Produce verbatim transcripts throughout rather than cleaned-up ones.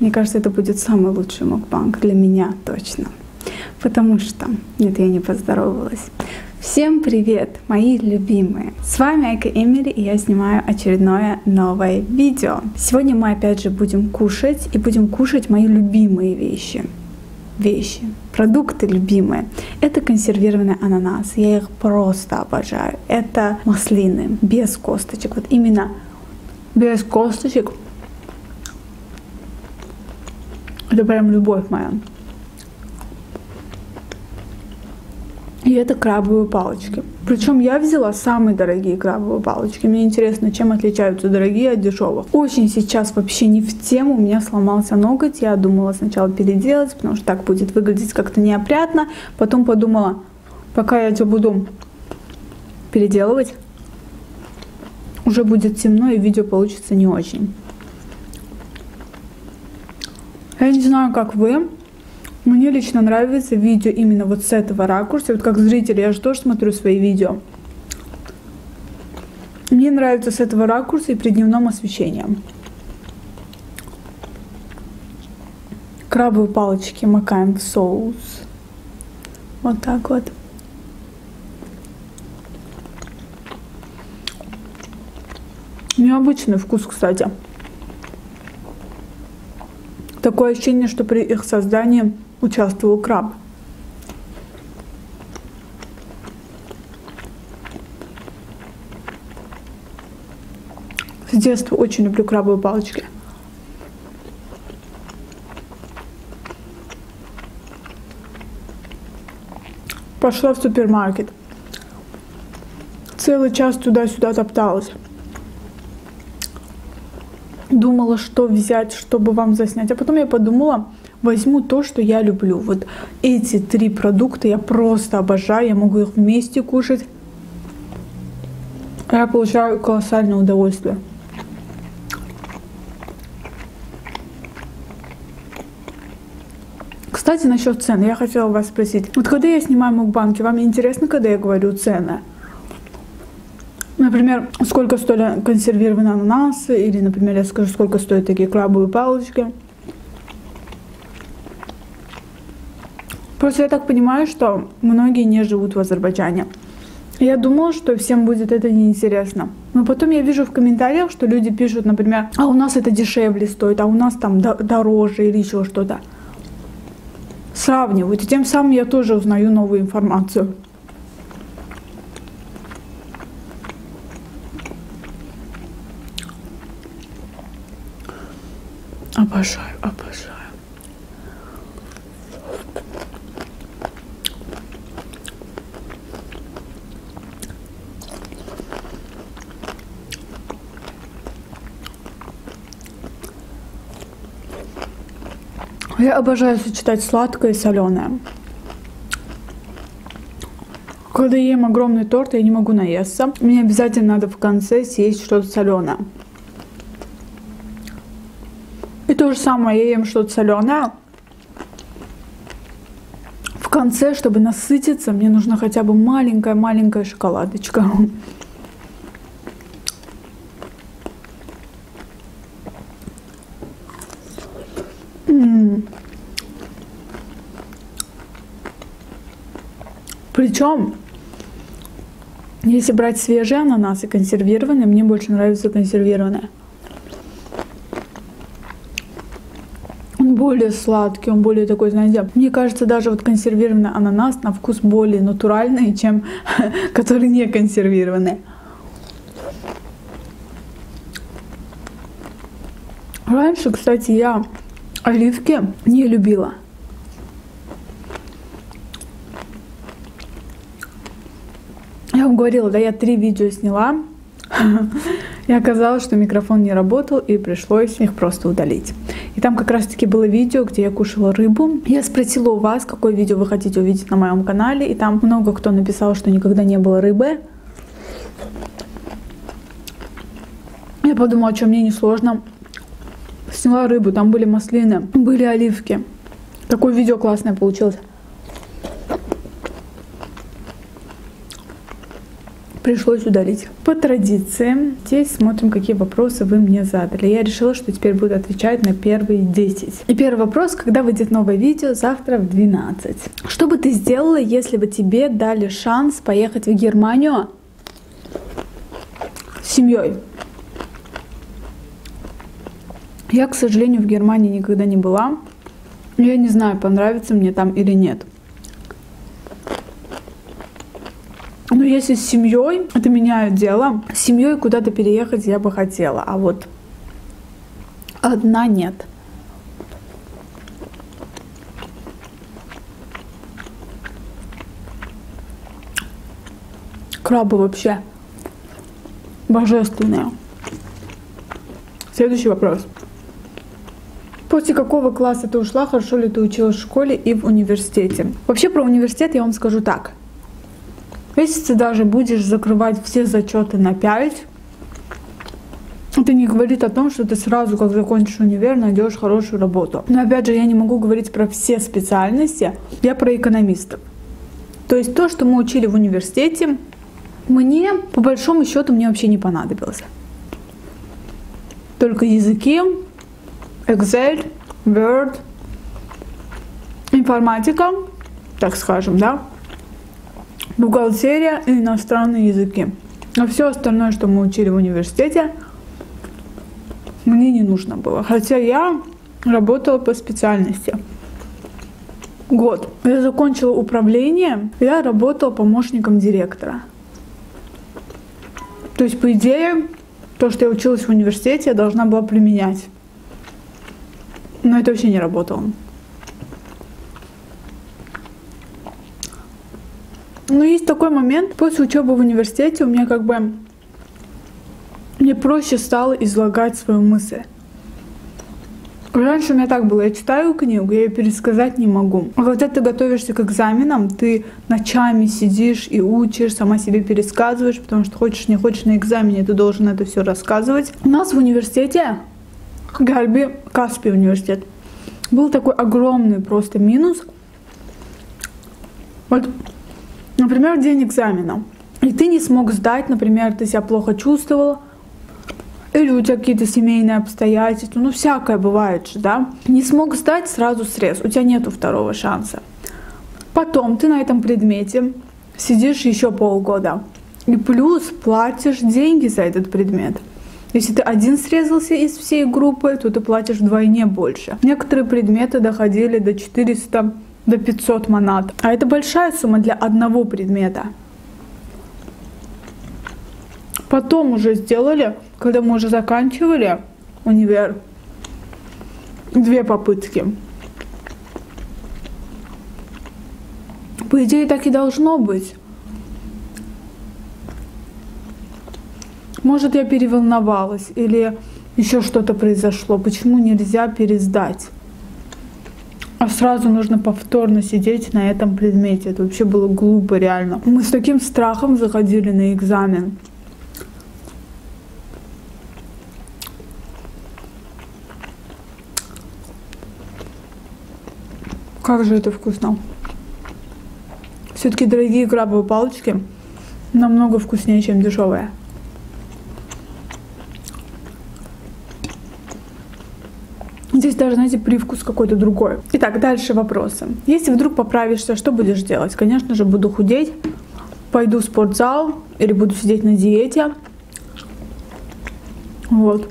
Мне кажется, это будет самый лучший мукбанг для меня точно. Потому что... Нет, я не поздоровалась. Всем привет, мои любимые! С вами Айка Эмили, и я снимаю очередное новое видео. Сегодня мы опять же будем кушать, и будем кушать мои любимые вещи. Вещи, продукты любимые. Это консервированный ананас. Я их просто обожаю. Это маслины без косточек. Вот именно без косточек. Это прям любовь моя. И это крабовые палочки. Причем я взяла самые дорогие крабовые палочки. Мне интересно, чем отличаются дорогие от дешевых. Очень сейчас вообще не в тему. У меня сломался ноготь. Я думала сначала переделать, потому что так будет выглядеть как-то неопрятно. Потом подумала, пока я это буду переделывать, уже будет темно и видео получится не очень. Я не знаю, как вы. Мне лично нравится видео именно вот с этого ракурса. Вот как зритель, я же тоже смотрю свои видео. Мне нравится с этого ракурса и при дневном освещении. Крабовые палочки макаем в соус. Вот так вот. Необычный вкус, кстати. Такое ощущение, что при их создании участвовал краб. С детства очень люблю крабовые палочки. Пошла в супермаркет. Целый час туда-сюда топталась. Думала, что взять, чтобы вам заснять. А потом я подумала, возьму то, что я люблю. Вот эти три продукта я просто обожаю. Я могу их вместе кушать. Я получаю колоссальное удовольствие. Кстати, насчет цен. Я хотела вас спросить. Вот когда я снимаю мукбанги, вам интересно, когда я говорю цены? Например, сколько стоят консервированные ананасы, или, например, я скажу, сколько стоят такие крабовые палочки. Просто я так понимаю, что многие не живут в Азербайджане. Я думала, что всем будет это неинтересно. Но потом я вижу в комментариях, что люди пишут, например, а у нас это дешевле стоит, а у нас там дороже или еще что-то. Сравнивают, и тем самым я тоже узнаю новую информацию. Обожаю, обожаю. Я обожаю сочетать сладкое и соленое. Когда я ем огромный торт, я не могу наесться. Мне обязательно надо в конце съесть что-то соленое. И то же самое, я ем что-то соленое. В конце, чтобы насытиться, мне нужна хотя бы маленькая-маленькая шоколадочка. М-м. Причем, если брать свежие ананасы, консервированные, мне больше нравится консервированные. Более сладкий, он более такой, знаете, мне кажется, даже вот консервированный ананас на вкус более натуральный, чем который не консервированный. Раньше, кстати, я оливки не любила. Я вам говорила, да, я три видео сняла. И оказалось, что микрофон не работал, и пришлось их просто удалить. И там как раз таки было видео, где я кушала рыбу. Я спросила у вас, какое видео вы хотите увидеть на моем канале. И там много кто написал, что никогда не было рыбы. Я подумала, что мне не сложно. Сняла рыбу, там были маслины, были оливки. Такое видео классное получилось. пришлось удалить. По традиции, здесь смотрим, какие вопросы вы мне задали. Я решила, что теперь буду отвечать на первые десять. И первый вопрос: когда выйдет новое видео? Завтра в двенадцать. Что бы ты сделала, если бы тебе дали шанс поехать в Германию с семьей? Я, к сожалению, в Германии никогда не была. Я не знаю, понравится мне там или нет. Но если с семьей, это меняет дело. С семьей куда-то переехать я бы хотела, а вот одна нет. Крабы вообще божественные. Следующий вопрос. После какого класса ты ушла? Хорошо ли ты училась в школе и в университете? Вообще про университет я вам скажу так. Если ты даже будешь закрывать все зачеты на пять, это не говорит о том, что ты сразу, как закончишь универ, найдешь хорошую работу. Но опять же, я не могу говорить про все специальности, я про экономистов. То есть то, что мы учили в университете, мне, по большому счету, мне вообще не понадобилось. Только языки, Excel, Word, информатика, так скажем, да, бухгалтерия и иностранные языки. А все остальное, что мы учили в университете, мне не нужно было. Хотя я работала по специальности. Год. Я закончила управление, я работала помощником директора. То есть, по идее, то, что я училась в университете, я должна была применять. Но это вообще не работало. Но есть такой момент, после учебы в университете у меня как бы, мне проще стало излагать свою мысль. Раньше у меня так было, я читаю книгу, я ее пересказать не могу. А когда ты готовишься к экзаменам, ты ночами сидишь и учишь, сама себе пересказываешь, потому что хочешь не хочешь на экзамене, ты должен это все рассказывать. У нас в университете, Гальби, Каспий университет, был такой огромный просто минус. Вот, например, день экзамена, и ты не смог сдать, например, ты себя плохо чувствовал, или у тебя какие-то семейные обстоятельства, ну всякое бывает же, да. Не смог сдать, сразу срез, у тебя нету второго шанса. Потом ты на этом предмете сидишь еще полгода, и плюс платишь деньги за этот предмет. Если ты один срезался из всей группы, то ты платишь вдвойне больше. Некоторые предметы доходили до четырёхсот, до пятисот манат. А это большая сумма для одного предмета. Потом уже сделали, когда мы уже заканчивали универ, две попытки. По идее, так и должно быть. Может, я переволновалась или еще что-то произошло. Почему нельзя пересдать? А сразу нужно повторно сидеть на этом предмете. Это вообще было глупо, реально. Мы с таким страхом заходили на экзамен. Как же это вкусно. Все-таки дорогие крабовые палочки намного вкуснее, чем дешевые. Здесь даже, знаете, привкус какой-то другой. Итак, дальше вопросы. Если вдруг поправишься, что будешь делать? Конечно же, буду худеть, пойду в спортзал или буду сидеть на диете. Вот.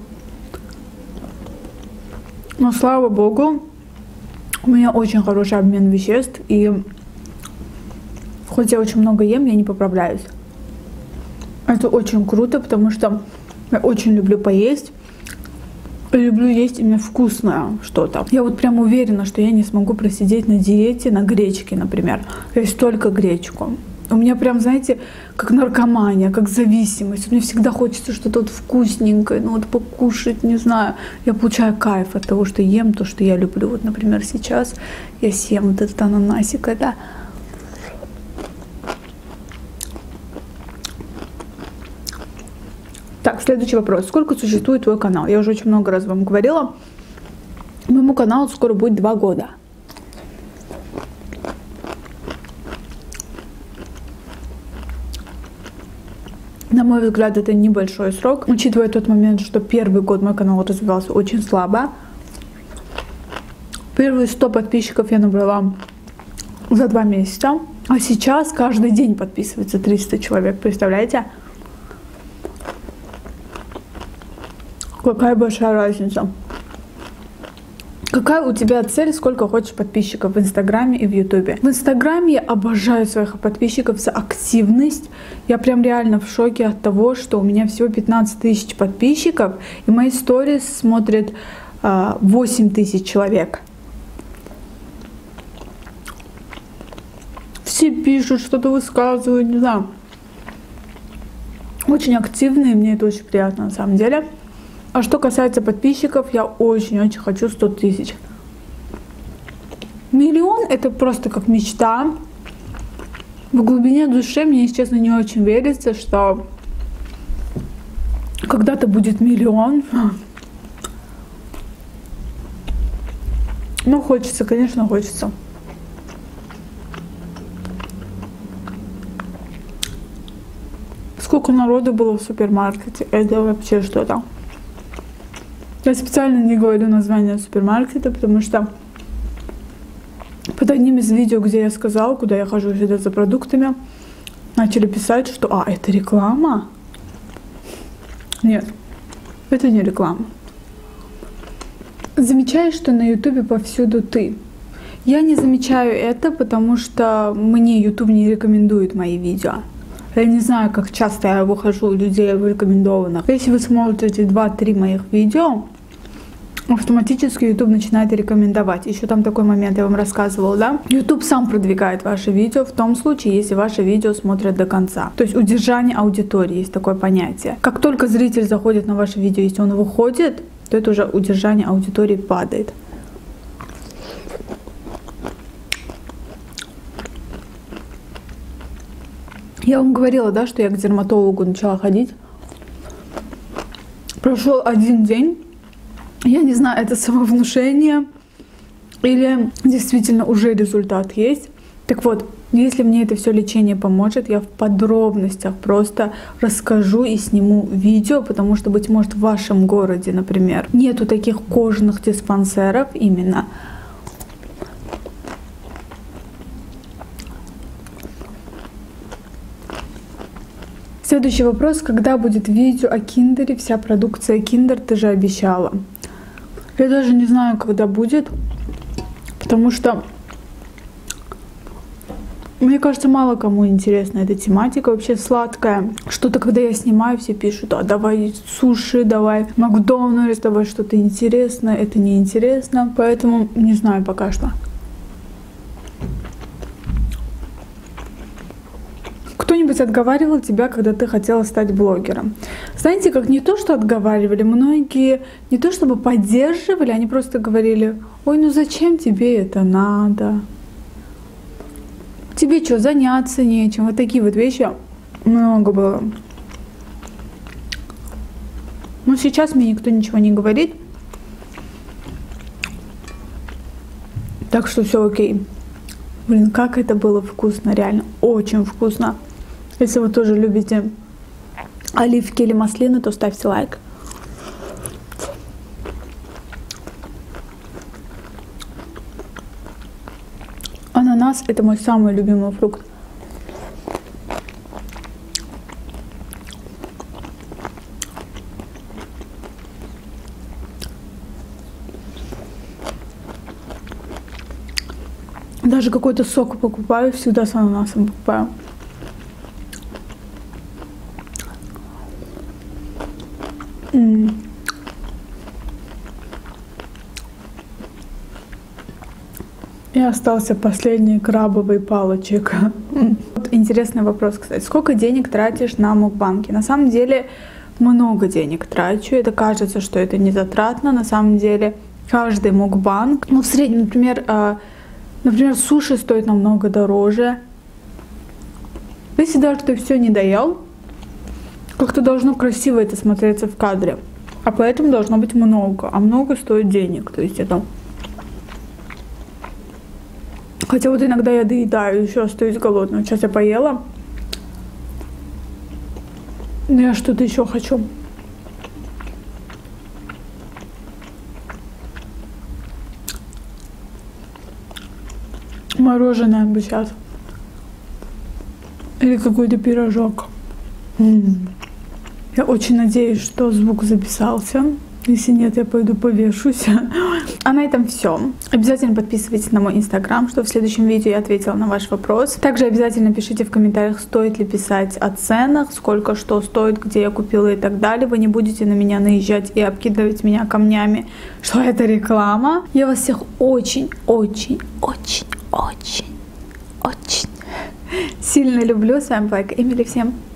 Но слава богу, у меня очень хороший обмен веществ, и хоть я очень много ем, я не поправляюсь. Это очень круто, потому что я очень люблю поесть. Люблю есть именно вкусное что-то. Я вот прям уверена, что я не смогу просидеть на диете, на гречке, например. Я есть только гречку. У меня прям, знаете, как наркомания, как зависимость. Мне всегда хочется что-то вот вкусненькое, ну вот покушать, не знаю. Я получаю кайф от того, что ем то, что я люблю. Вот, например, сейчас я съем вот этот ананасик, да. Так, следующий вопрос. Сколько существует твой канал? Я уже очень много раз вам говорила. Моему каналу скоро будет два года. На мой взгляд, это небольшой срок, учитывая тот момент, что первый год мой канал развивался очень слабо. Первые сто подписчиков я набрала за два месяца, а сейчас каждый день подписывается триста человек, представляете? Какая большая разница. Какая у тебя цель, сколько хочешь подписчиков в Инстаграме и в Ютубе? В Инстаграме я обожаю своих подписчиков за активность. Я прям реально в шоке от того, что у меня всего пятнадцать тысяч подписчиков, и мои сторис смотрят э, восемь тысяч человек. Все пишут, что-то высказывают, не знаю. Очень активные, мне это очень приятно на самом деле. А что касается подписчиков, я очень-очень хочу сто тысяч. Миллион — это просто как мечта. В глубине души мне, если честно, не очень верится, что когда-то будет миллион. Ну, хочется, конечно, хочется. Сколько народу было в супермаркете, это вообще что-то. Я специально не говорю название супермаркета, потому что под одним из видео, где я сказала, куда я хожу всегда за продуктами, начали писать, что «А, это реклама?» Нет, это не реклама. Замечаешь, что на ютубе повсюду ты. Я не замечаю это, потому что мне ютуб не рекомендует мои видео. Я не знаю, как часто я выхожу у людей в рекомендованных. Если вы смотрите два-три моих видео, автоматически YouTube начинает рекомендовать. Еще там такой момент, я вам рассказывала, да? YouTube сам продвигает ваши видео в том случае, если ваши видео смотрят до конца. То есть удержание аудитории, есть такое понятие. Как только зритель заходит на ваше видео, если он выходит, то это уже удержание аудитории падает. Я вам говорила, да, что я к дерматологу начала ходить. Прошел один день. Я не знаю, это самовнушение или действительно уже результат есть. Так вот, если мне это все лечение поможет, я в подробностях просто расскажу и сниму видео, потому что, быть может, в вашем городе, например, нету таких кожаных диспансеров именно. Следующий вопрос. Когда будет видео о Киндере? Вся продукция Киндер, ты же обещала. Я даже не знаю, когда будет, потому что, мне кажется, мало кому интересна эта тематика, вообще сладкая. Что-то, когда я снимаю, все пишут: а давай суши, давай Макдональдс, давай что-то интересное. Это неинтересно, поэтому не знаю пока что. Кто-нибудь отговаривал тебя, когда ты хотела стать блогером? Знаете, как не то, что отговаривали, многие не то чтобы поддерживали, они просто говорили: ой, ну зачем тебе это надо? Тебе что, заняться нечем? Вот такие вот вещи много было. Но сейчас мне никто ничего не говорит. Так что все окей. Блин, как это было вкусно, реально, очень вкусно. Если вы тоже любите оливки или маслины, то ставьте лайк. Ананас — это мой самый любимый фрукт. Даже какой-то сок покупаю, всегда с ананасом покупаю. М-м. И остался последний крабовый палочек. Вот интересный вопрос, кстати. Сколько денег тратишь на мукбанги? На самом деле много денег трачу. Это кажется, что это не затратно. На самом деле каждый мукбанг, ну в среднем, например, например, суши стоит намного дороже. Если даже ты все не доел, как-то должно красиво это смотреться в кадре. А поэтому должно быть много. А много стоит денег. То есть это... Хотя вот иногда я доедаю, еще остаюсь голодной. Сейчас я поела. Но я что-то еще хочу. Мороженое бы сейчас. Или какой-то пирожок. М-м. Я очень надеюсь, что звук записался. Если нет, я пойду повешусь. А на этом все. Обязательно подписывайтесь на мой инстаграм, что в следующем видео я ответила на ваш вопрос. Также обязательно пишите в комментариях, стоит ли писать о ценах, сколько что стоит, где я купила и так далее. Вы не будете на меня наезжать и обкидывать меня камнями, что это реклама. Я вас всех очень, очень, очень, очень, очень сильно люблю. С вами была Эмили. Всем